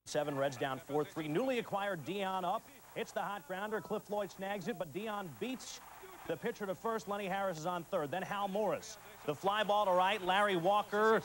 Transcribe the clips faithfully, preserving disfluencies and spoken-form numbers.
Seven, Reds down four three. Newly acquired Dion up. It's the hot grounder. Cliff Floyd snags it, but Dion beats the pitcher to first. Lenny Harris is on third. Then Hal Morris. The fly ball to right. Larry Walker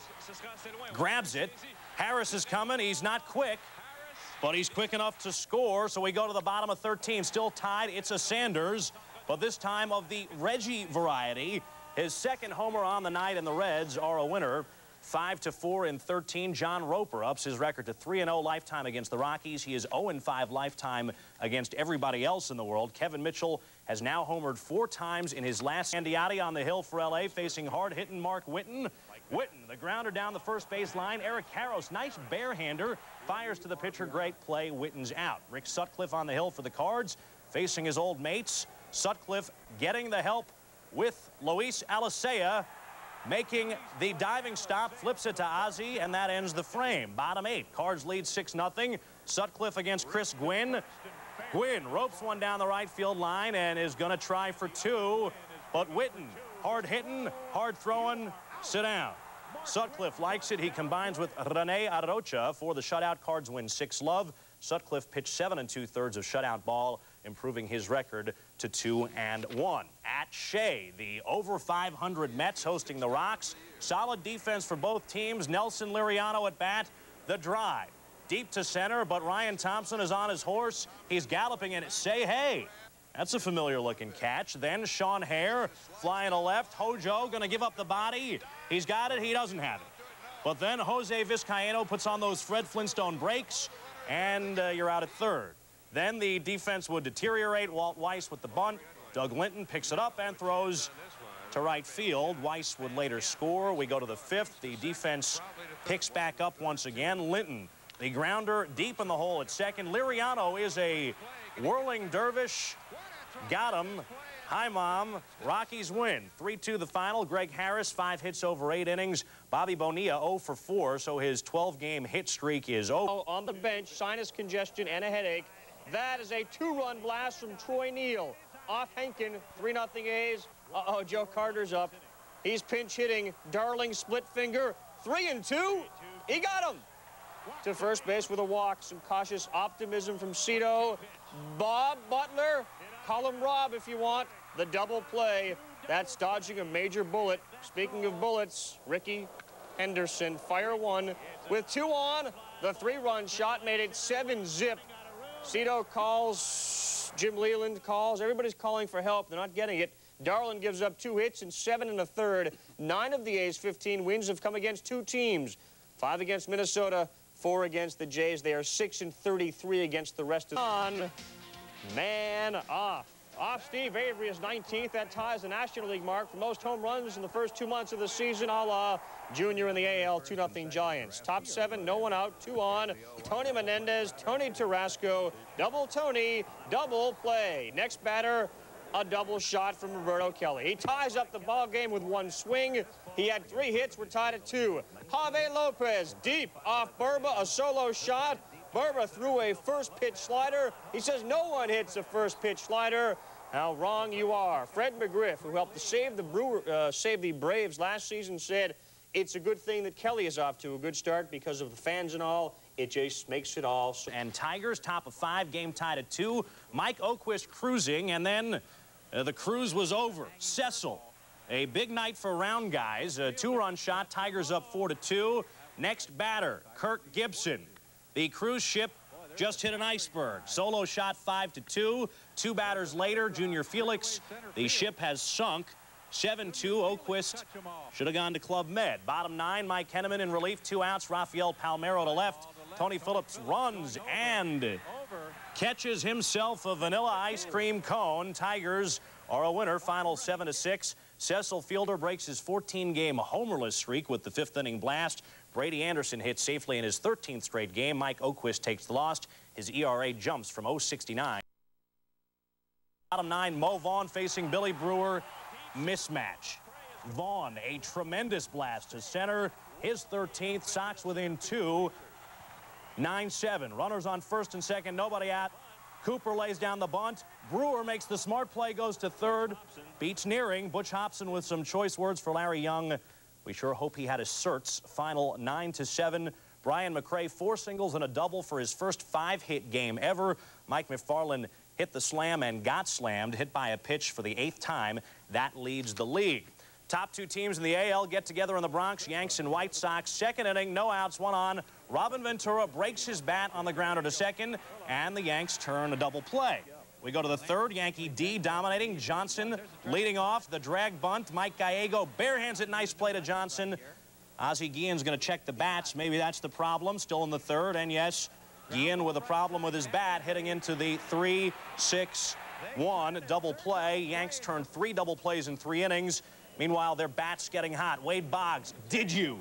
grabs it. Harris is coming. He's not quick, but he's quick enough to score. So we go to the bottom of thirteen. Still tied. It's a Sanders, but this time of the Reggie variety. His second homer on the night, and the Reds are a winner. five to four in thirteen. John Roper ups his record to three and oh lifetime against the Rockies. He is oh and five lifetime against everybody else in the world. Kevin Mitchell has now homered four times in his last. Andiotti on the hill for L A, facing hard-hitting Mark Whitten. Whitten, the grounder down the first base line. Eric Karros, nice barehander, fires to the pitcher. Great play. Whitten's out. Rick Sutcliffe on the hill for the Cards, facing his old mates. Sutcliffe getting the help with Luis Alicea, making the diving stop, flips it to Ozzie, and that ends the frame. Bottom eight. Cards lead six nothing. Sutcliffe against Chris Gwynn. Gwynn ropes one down the right field line and is going to try for two, but Whitten, hard hitting, hard throwing, sit down. Sutcliffe likes it. He combines with Rene Arocha for the shutout. Cards win six love. Sutcliffe pitched seven and two thirds of shutout ball, improving his record to two and one. At Shea, the over five hundred Mets hosting the Rocks. Solid defense for both teams. Nelson Liriano at bat. The drive deep to center, but Ryan Thompson is on his horse. He's galloping, and it's say hey. That's a familiar looking catch. Then Sean Hare flying to left. Hojo going to give up the body. He's got it. He doesn't have it. But then Jose Vizcaino puts on those Fred Flintstone brakes, and uh, you're out at third. Then the defense would deteriorate. Walt Weiss with the bunt. Doug Linton picks it up and throws to right field. Weiss would later score. We go to the fifth. The defense picks back up once again. Linton, the grounder deep in the hole at second. Liriano is a whirling dervish. Got him. Hi, Mom. Rockies win. three two the final. Greg Harris, five hits over eight innings. Bobby Bonilla, oh for four, so his twelve game hit streak is over. On the bench, sinus congestion and a headache. That is a two-run blast from Troy Neal. Off Henkin, three nothing A's. Uh-oh, Joe Carter's up. He's pinch hitting. Darling split finger. Three and two. He got him. To first base with a walk. Some cautious optimism from Cito. Bob Butler. Call him Rob if you want. The double play. That's dodging a major bullet. Speaking of bullets, Ricky Henderson, fire one. With two on, the three-run shot made it seven zip. Cito calls, Jim Leland calls. Everybody's calling for help. They're not getting it. Darlin gives up two hits and seven and a third. Nine of the A's fifteen wins have come against two teams. Five against Minnesota, four against the Jays. They are six and thirty-three against the rest of the... On, man off. Off Steve Avery is nineteenth. That ties the National League mark for most home runs in the first two months of the season, a la Junior in the A L, two nothing Giants. Top seven, no one out, two on. Tony Menendez, Tony Tarasco, double Tony, double play. Next batter, a double shot from Roberto Kelly. He ties up the ball game with one swing. He had three hits. We're tied at two. Javi Lopez, deep off Burba, a solo shot. Burba threw a first pitch slider. He says no one hits a first pitch slider. How wrong you are. Fred McGriff, who helped to save the Brewer, uh, save the Braves last season, said it's a good thing that Kelly is off to a good start because of the fans and all. It just makes it all. And Tigers top of five, game tied at two. Mike Oquist cruising, and then uh, the cruise was over. Cecil, a big night for round guys. A two-run shot. Tigers up four to two. Next batter, Kirk Gibson. The cruise ship just hit an iceberg. Solo shot five to two. Two batters later, Junior Felix. The ship has sunk. seven two. Oquist should have gone to Club Med. Bottom nine, Mike Henneman in relief. Two outs. Rafael Palmeiro to left. Tony Phillips runs and catches himself a vanilla ice cream cone. Tigers are a winner. Final seven to six. Cecil Fielder breaks his fourteen game homerless streak with the fifth inning blast. Brady Anderson hits safely in his thirteenth straight game. Mike Oquist takes the loss. His E R A jumps from oh sixty-nine. Bottom nine, Mo Vaughn facing Billy Brewer. Mismatch. Vaughn, a tremendous blast to center. His thirteenth. Sox within two. nine seven. Runners on first and second. Nobody out. Cooper lays down the bunt. Brewer makes the smart play, goes to third. Beats Nearing. Butch Hobson with some choice words for Larry Young. We sure hope he had his certs. Final nine to seven. Brian McRae, four singles and a double for his first five-hit game ever. Mike McFarland hit the slam and got slammed, hit by a pitch for the eighth time. That leads the league. Top two teams in the A L get together in the Bronx, Yanks and White Sox. Second inning, no outs, one on. Robin Ventura breaks his bat on the grounder to second, and the Yanks turn a double play. We go to the third, Yankee D dominating. Johnson leading off, the drag bunt. Mike Gallego barehands it, nice play to Johnson. Ozzie Guillen's going to check the bats. Maybe that's the problem, still in the third. And yes, Guillen with a problem with his bat, hitting into the three six one double play. Yanks turned three double plays in three innings. Meanwhile, their bat's getting hot. Wade Boggs, did you?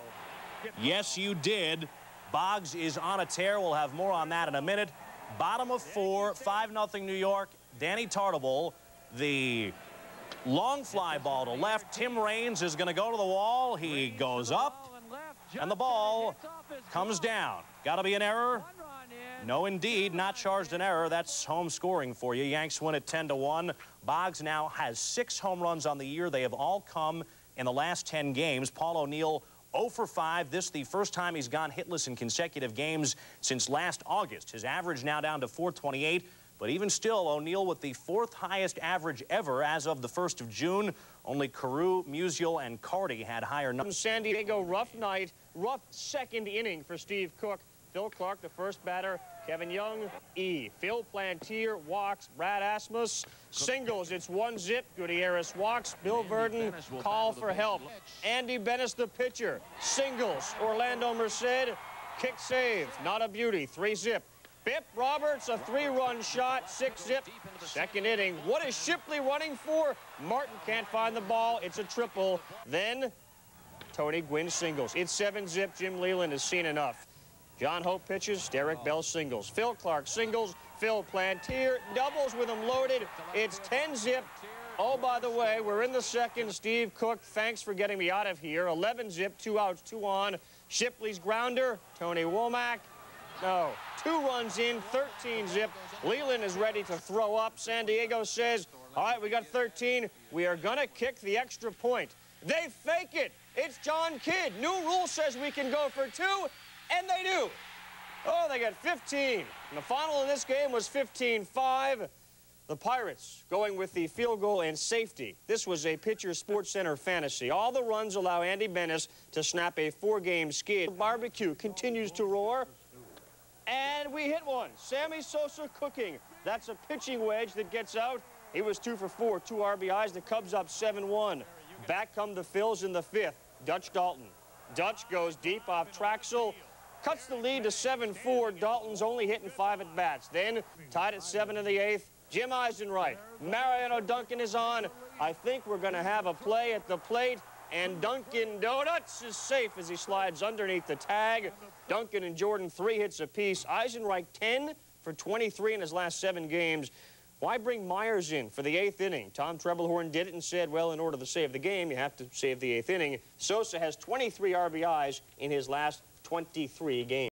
Yes, you did. Boggs is on a tear. We'll have more on that in a minute. Bottom of four, five nothing New York. Danny Tartabull, the long fly ball to left. Tim Raines is going to go to the wall. He goes up, and the ball comes down. Got to be an error? No, indeed, not charged an error. That's home scoring for you. Yanks win at ten to one. Boggs now has six home runs on the year. They have all come in the last ten games. Paul O'Neill oh for five. This the first time he's gone hitless in consecutive games since last August. His average now down to four twenty-eight. But even still, O'Neill with the fourth highest average ever as of the first of June. Only Carew, Musial, and Carty had higher numbers. San Diego, rough night, rough second inning for Steve Cook. Phil Clark, the first batter. Kevin Young, E. Phil Plantier walks. Brad Asmus singles. It's one zip. Gutierrez walks. Bill Verdon, call for help. Andy Bennis, the pitcher, singles. Orlando Merced, kick save. Not a beauty. Three zip. Bip Roberts, a three-run shot. Six zip. Second inning. What is Shipley running for? Martin can't find the ball. It's a triple. Then Tony Gwynn singles. It's seven zip. Jim Leland has seen enough. John Hope pitches, Derek Bell singles. Phil Clark singles, Phil Plantier doubles with him loaded. It's ten zip. Oh, by the way, we're in the second. Steve Cook, thanks for getting me out of here. eleven zip, two outs, two on. Shipley's grounder, Tony Womack. No, two runs in, thirteen zip. Leland is ready to throw up. San Diego says, all right, we got thirteen. We are going to kick the extra point. They fake it. It's John Kidd. New rule says we can go for two. And they do. Oh, they got fifteen. And the final in this game was fifteen five. The Pirates going with the field goal and safety. This was a Pitcher Sports Center fantasy. All the runs allow Andy Bennis to snap a four-game skid. Barbecue continues to roar. And we hit one. Sammy Sosa cooking. That's a pitching wedge that gets out. He was two for four, two R B Is. The Cubs up seven one. Back come the Phils in the fifth. Dutch Dalton. Dutch goes deep off Traxel. Cuts the lead to seven four. Dalton's only hitting five at bats. Then, tied at seven in the eighth, Jim Eisenreich. Mariano Duncan is on. I think we're going to have a play at the plate. And Duncan Donuts is safe as he slides underneath the tag. Duncan and Jordan, three hits apiece. Eisenreich, ten for twenty-three in his last seven games. Why bring Myers in for the eighth inning? Tom Trebelhorn did it and said, well, in order to save the game, you have to save the eighth inning. Sosa has twenty-three R B Is in his last twenty-three games.